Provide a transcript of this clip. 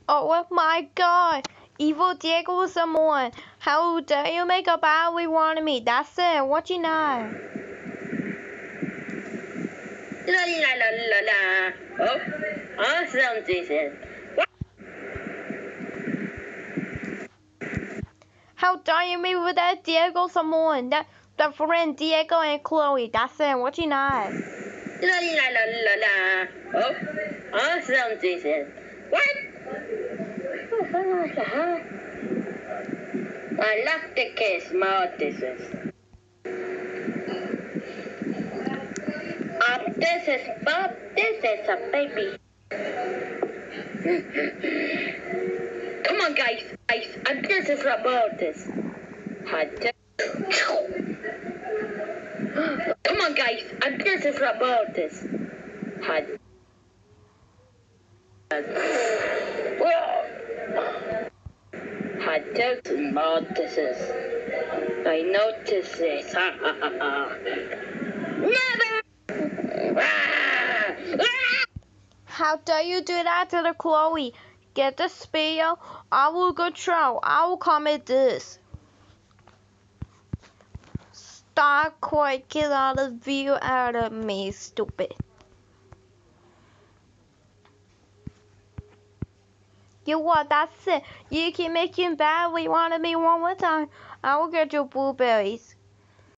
Oh my god! Evil Diego someone! How dare you make a bad we wanted me? That's it, what you know? La la la la la. Oh, awesome, Jason. How dare you meet with that Diego someone? That friend Diego and Chloe. That's it, what you know? La la la la la. Oh, awesome, Jason. What? I love the case, Mortises. This is Bob. This is a baby. Come on, guys. And this is about this. Come on, guys. And this is about this. I just notices. I notice this. Never! How dare you do that to the Chloe? Get the spear. I will control. I will commit this. Stop quick. Get all the view out of me, stupid. You what? That's it. You keep making bad. We wanted me one more time. I will get your blueberries.